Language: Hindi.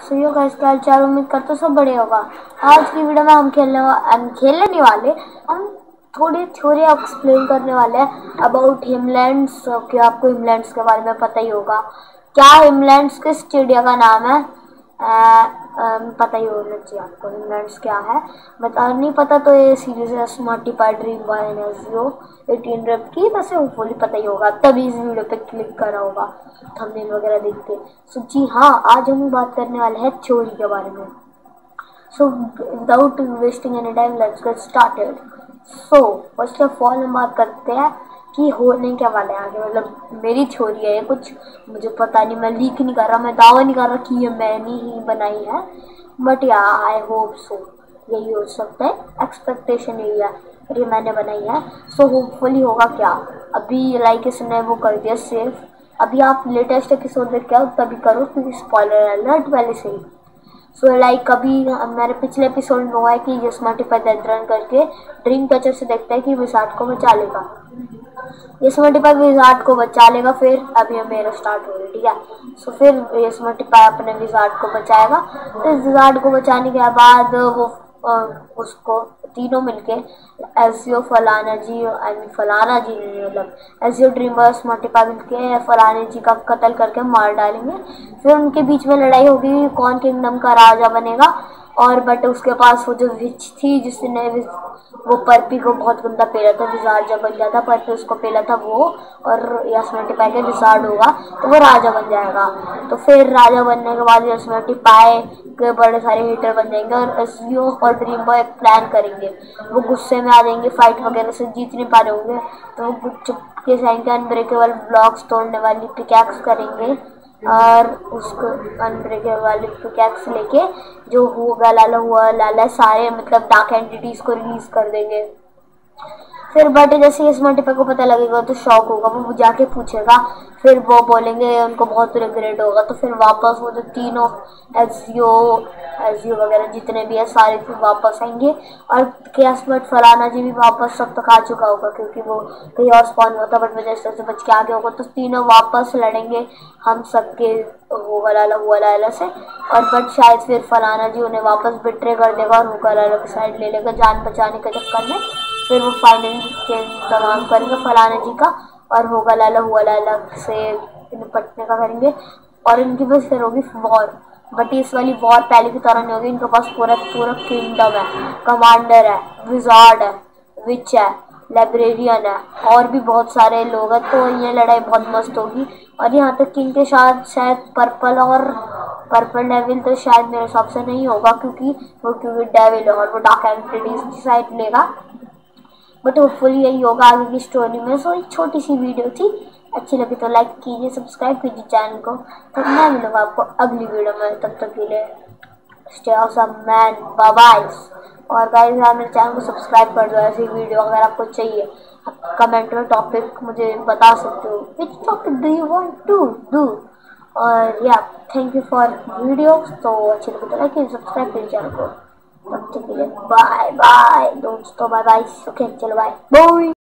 सो यो गाइस क्या हाल उम्मीद करते हो सब बढ़िया होगा। आज की वीडियो में हम खेलने नहीं वाले, हम थोड़ी थ्योरी एक्सप्लेन करने वाले हैं अबाउट हिमलैंड्स। कि आपको हिमलैंड्स के बारे में पता ही होगा। क्या हिमलैंड्स किस चिड़िया का नाम है? पता ही होना चाहिए आपको हिमलैंड्स क्या है। बता नहीं पता तो ये सीरीज है स्मार्टिफाइड ड्रीम बॉय एनर्जियो 18 रैप की, वैसे होपफुली पता ही होगा, तभी इस वीडियो पे क्लिक करा होगा थंबनेल वगैरह देख के। सो जी हाँ, आज हम बात करने वाले हैं थ्योरी के बारे में। So without wasting any time let's get started. So first of all हम बात करते हैं कि होने क्या वाला है आगे। मतलब मेरी थ्योरी है ये, कुछ मुझे पता नहीं, मैं लीक नहीं कर रहा, मैं दावा नहीं कर रहा कि ये मैंने ही बनाई है, बट या आई होप सो, यही हो सकता है, एक्सपेक्टेशन यही है, ये मैंने बनाई है। सो होपफुली होगा क्या। अभी लाइक इसने वो कर दिया सेव, अभी आप लेटेस्ट एपिसोड देख के आओ तभी करो क्योंकि स्पॉइलर अलर्ट पहले से ही। सो लाइक अभी मेरे पिछले एपिसोड में हुआ है कि ये स्मार्टिफाई रन करके ड्रीम कैचर से देखता है कि विजार्ड को बचा लेगा, ये स्मार्टिफाई विजार्ड को बचा लेगा। फिर अभी मेरा स्टार्ट हो रही है, ठीक है। सो फिर ये स्मार्टिफाई अपने विजार्ड को बचाएगा। फिर विजार्ड को बचाने के बाद वो उसको तीनों मिलके एजियो फलाना जी, आई मीन फलाना जी नहीं, मतलब एजियो ड्रीमर स्मार्टिफाई मिलके फलाने जी का कत्ल करके मार डालेंगे। फिर उनके बीच में लड़ाई होगी कौन किंगडम का राजा बनेगा। और बट उसके पास वो जो विच थी जिसने वो पर्पी को बहुत गंदा पेला था, विजार्ड जब बन गया था पर्पी उसको पेला था वो, और यास्मिटी के विजार्ड होगा तो वो राजा बन जाएगा। तो फिर राजा बनने के बाद यास्मिटी के बड़े सारे हीटर बन जाएंगे और एजियो और ड्रीम बॉय एक प्लान करेंगे। वो गुस्से में आ जाएंगे, फाइट वगैरह से जीत नहीं पा रहे होंगे तो वो चुपके से आएंगे, अनब्रेकेबल ब्लॉक्स तोड़ने वाली पिकैक्स करेंगे और उसको अनब्रेकेबल वाली पिकैक्स लेके जो हुआ लाला सारे मतलब डार्क एंटिटीज को रिलीज कर देंगे। फिर बट जैसे ही स्मार्टिफाई को पता लगेगा तो शॉक होगा, वो जाके पूछेगा, फिर वो बोलेंगे उनको बहुत रिग्रेट होगा। तो फिर वापस वो जो तीनों एजियो एजियो वगैरह जितने भी है सारे फिर वापस आएंगे और किस्मत फलाना जी भी वापस सब तक आ चुका होगा क्योंकि वो कहीं और स्पॉन हुआ था बट वजह से बच के आ गया होगा। तो तीनों वापस लड़ेंगे हम सबके हुआ लाला से, और बट शायद फिर फलाना जी उन्हें वापस बिट्रे कर देगा और हुआ लाला की साइड ले लेगा जान बचाने के चक्कर में। फिर वो फाइनली के तमाम करेंगे फलाना जी का और हुआ लाला से निपटने का करेंगे और इनकी बस फिर होगी वॉर। बट इस वाली वॉर पहले की तरह नहीं होगी, इनके पास पूरा किंगडम है, कमांडर है, विजार्ड है, विच है, लाइब्रेरियन है और भी बहुत सारे लोग हैं। तो ये लड़ाई बहुत मस्त होगी। और यहाँ तक कि इनके साथ शायद पर्पल डेविल तो शायद मेरे हिसाब से नहीं होगा क्योंकि डेविल है और वो डार्क एंटिटीज की साइड लेगा, बट होपफुली यही होगा आगे की स्टोरी में। सो एक छोटी सी वीडियो थी, अच्छी लगी तो लाइक कीजिए, सब्सक्राइब कीजिए चैनल को। तो मैं मिलूंगा आपको अगली वीडियो में, तब तक के लिए stay awesome man, bye bye. और गाइस यार मेरे चैनल को सब्सक्राइब कर दो, ऐसी वीडियो अगर आपको चाहिए आप कमेंट में टॉपिक मुझे बता सकते हो, which topic do you want to do. और या थैंक यू फॉर वीडियो। तो अच्छी लगी तो लाइक कीजिए, सब्सक्राइब कीजिए चैनल को। तब तक के लिए बाय बाय दोस्तों, बाय बाय। ओके चलो बाय बाय।